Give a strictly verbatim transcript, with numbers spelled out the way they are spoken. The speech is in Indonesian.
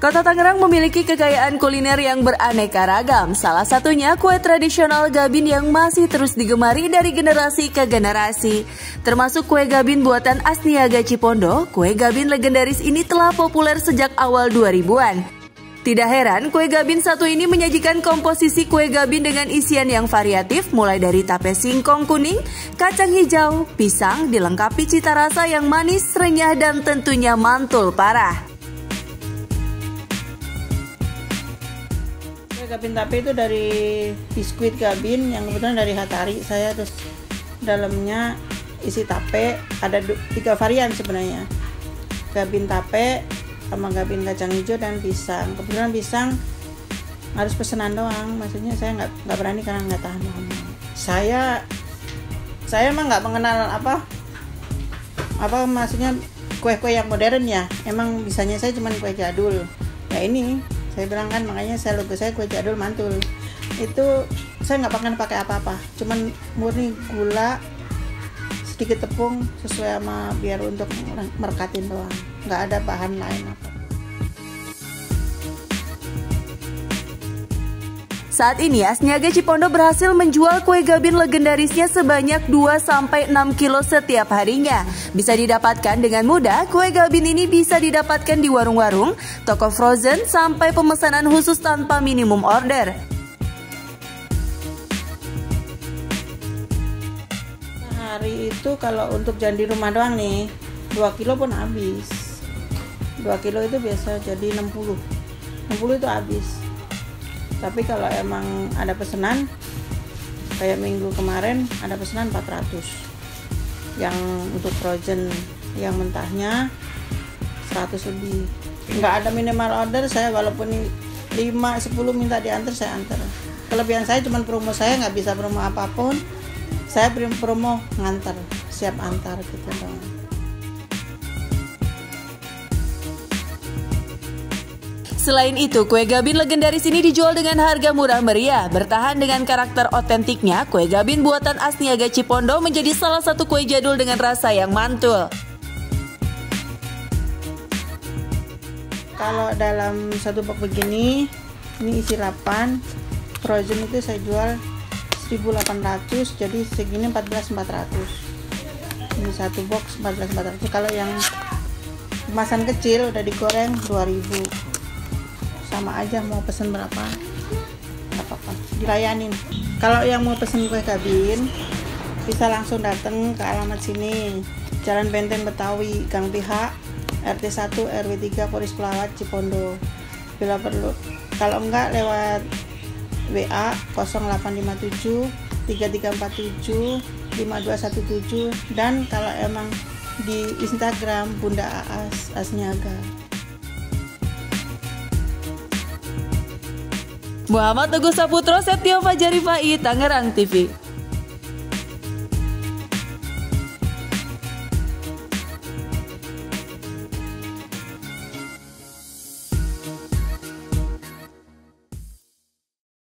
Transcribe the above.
Kota Tangerang memiliki kekayaan kuliner yang beraneka ragam. Salah satunya kue tradisional Gabin yang masih terus digemari dari generasi ke generasi. Termasuk kue Gabin buatan Asniaga Cipondo, kue Gabin legendaris ini telah populer sejak awal dua ribuan. Tidak heran, kue Gabin satu ini menyajikan komposisi kue Gabin dengan isian yang variatif, mulai dari tape singkong kuning, kacang hijau, pisang, dilengkapi cita rasa yang manis, renyah, dan tentunya mantul parah. Gabin tape itu dari biskuit Gabin yang kebetulan dari Hatari saya, terus dalamnya isi tape, ada tiga varian sebenarnya, Gabin tape sama Gabin kacang hijau dan pisang. Kebetulan pisang harus pesanan doang, maksudnya saya nggak nggak berani karena nggak tahan lama. Saya saya emang nggak mengenal apa apa maksudnya kue-kue yang modern ya, emang bisanya saya cuma kue jadul. Ya ini saya bilang kan, makanya saya logo saya kue jadul mantul. Itu saya nggak pakai pakai apa-apa, cuman murni gula, sedikit tepung sesuai sama biar untuk merekatin doang, nggak ada bahan lain apa. Saat ini Asniaga Cipondo berhasil menjual kue Gabin legendarisnya sebanyak dua sampai enam kilo setiap harinya. Bisa didapatkan dengan mudah, kue Gabin ini bisa didapatkan di warung-warung, toko frozen, sampai pemesanan khusus tanpa minimum order. Hari itu kalau untuk jalan di rumah doang nih, dua kilo pun habis. dua kilo itu biasa jadi enam puluh. enam puluh itu habis. Tapi kalau emang ada pesanan, kayak minggu kemarin ada pesanan empat ratus. Yang untuk frozen, yang mentahnya seratus lebih. Nggak ada minimal order, saya walaupun lima sepuluh minta diantar, saya antar. Kelebihan saya cuma promo, saya nggak bisa promo apapun. Saya promo ngantar, siap antar gitu dong. Selain itu, kue Gabin legendaris ini dijual dengan harga murah meriah. Bertahan dengan karakter otentiknya, kue Gabin buatan Asniaga Cipondo menjadi salah satu kue jadul dengan rasa yang mantul. Kalau dalam satu box begini, ini isi delapan, frozen itu saya jual seribu delapan ratus, jadi segini empat belas ribu empat ratus. Ini satu box empat belas ribu empat ratus. Kalau yang kemasan kecil udah digoreng dua ribu. Sama aja, mau pesen berapa nggak apa-apa, dilayanin. Kalau yang mau pesen kue Gabin bisa langsung datang ke alamat sini, Jalan Benteng Betawi, Gang P H, R T satu R W tiga, Polis Pelawat, Cipondo. Bila perlu, kalau enggak lewat W A nol delapan lima tujuh tiga tiga empat tujuh lima dua satu tujuh, dan kalau emang di Instagram Bunda Aas Asniaga. Muhammad Teguh Saputro, Setio Fajari Fai, Tangerang T V.